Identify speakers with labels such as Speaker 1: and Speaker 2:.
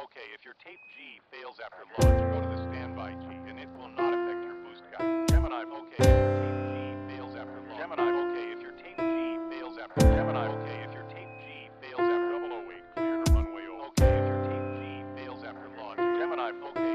Speaker 1: Okay, if your tape G fails after launch, go to the standby key, and it will not affect your boost guide. Gemini, okay, if your tape G fails after launch. Gemini, okay, if your tape G fails after Gemini, okay, if your tape G fails after 008, clear the runway. Okay, if your tape G fails after launch. Gemini, okay.